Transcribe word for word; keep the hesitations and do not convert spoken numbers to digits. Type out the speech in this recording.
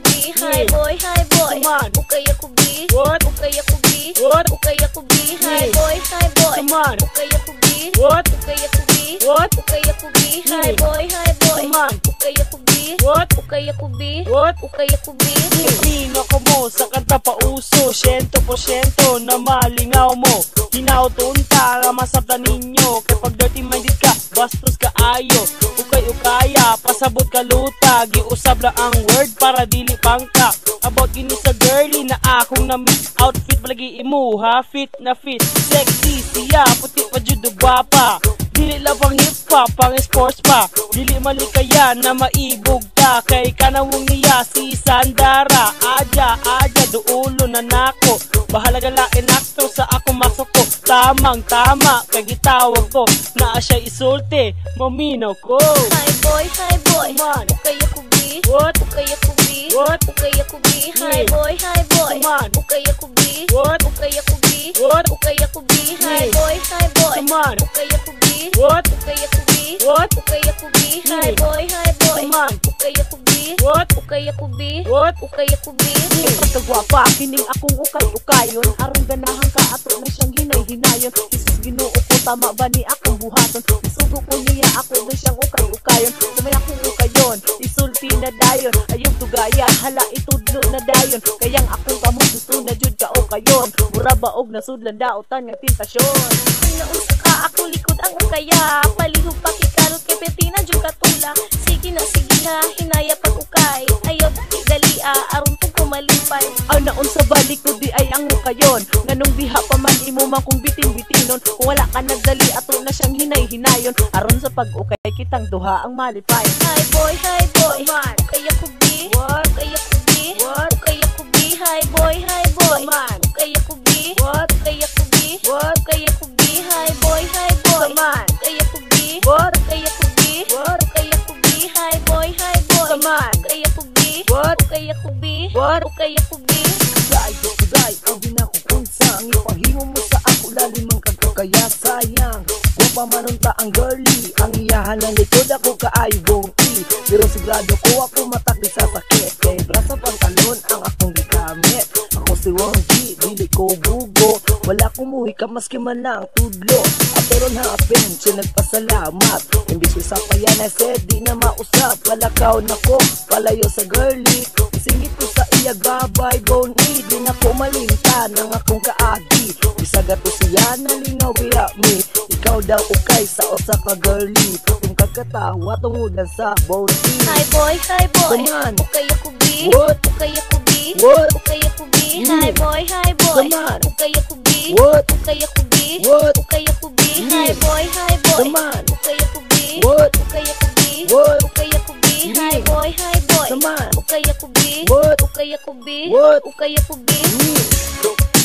B, hi boy, hi boy. Come on. Okay ako B, What? okay ako B, What? okay ako B, hi Yeah. boy, hi boy. Come on. Okay ako B, What? okay ako B, What? okay ako B, hi Yeah. boy, hi boy. Come on. Okay ako B, What? okay ako B, What? okay ako B. Hino ko mo sa kanta pa uso, Siyento porsyento na malingaw mo. Hinaw tunta nga masabta ninyo. Kaya pag dirty minded ka, bastos ka ayo. Ukay ukaya, pasabot ka luta. Giusab lang ang word para dili pangka. About gini sa girly na akong na-miss. Outfit palagi imuha, fit na fit. Sexy siya, puti pa judo gwapa. Dili lang pang hip hop, pang sports pa. Dili malikaya na maibog ta. Kay kanawong niya si Sandara. Aja, aja, duulo na nako. Bahala galain akto sa ako masoko. Tamang tama, kay gitawag ko. Naa siya isulti, maminaw ko. Hi boy, hi boy. Come on. Okay ako B, What? okay ako B, What? okay ako B. Hi Yeah. boy, hi boy. Come on. Okay ako B, What? okay ako B, What? okay ako B. Hi Yeah. boy, hi boy. Come on. Okay ako B, What? okay ako B, What? okay ako B. Hi Yeah. boy, hi boy. Come on. Okay ako B, What? okay ako B, What? okay ako B. Pagkagwapa, kining akong ukay-ukayon. Aron ganahan ka ato na siyang hinay-hinayon. Isus ginoo ko, tama ba ni akong buhaton? Isugo ko niya ako na siyang ukay-ukayon. Sumay akong ukayon, isulti na dayon. Ayong tugayan, hala itudlo na dayon. Kayang akong kamong gusto na jud ka ukayon. Mura baog na sudlan daotan nga tentasyon. Naunsa ka ako likod ang ukaya. Palihog pa kikarot kay Petina jud katula. Sige na sige ha, hinaya pag ukay. Ayaw di dalia, aron tong kumalipay. Ang naon sa balik ko di ay ang ukayon. Nganong diha pa man imo man kung bitin-bitinon. Kung wala ka nagdali ato na siyang hinay-hinayon. Aron sa pag-ukay kitang duha ang malipay. Hi boy, hi boy. Come on. Okay ako B, What? okay ako B, What? okay ako B. Hi boy, hi boy. Come on. Okay ako B, What? okay ako B, What? okay ako B. Hi boy, hi boy. Come on. Okay ako B, What? okay ako B, What? okay ako B. Hi boy, hi boy. Come on. Okay ako B, What? okay ako B, What? okay ako B. Gay, gay, ang ginakukungsa. Ang ipahingo mo sa ako, lalim ang kagkakaya sayang. Guwapa manunta ang girly, ang iyahan ng likod ako kaayong i. Pero sigurado ko ako matakli sa sakit. Kay brasa pantalon ang akong gigamit. Ako si Wong G, dili ko bugo. Wala kong muhi ka maski man lang tudlo. Pero na-apen siya nagpasalamat. Hindi siya sa payan I said di na mausap. Palakaw na ko, palayo sa girly. Isingit ko sa iya gabay boni. Di na ko malinta ng akong kaagi. Bisaga to siya nalingaw biya mi. Ikaw daw ukay sa osa ka girly. Kung kagkatawa tungudan sa boni. Hi boy, hi boy. Come on. Okay ako B, What? okay ako B, What? okay ako B. Mm. Hi boy, hi boy. Come on. Okay ako B, What? okay ako B, What? okay ako B. Mm. Hi boy, hi boy. Come on. Okay ako B, What? okay ako B, What? okay ako B. Hi Mm. boy, hi boy. Come on. Okay ako B, What? okay ako B, What? okay ako B. Mm.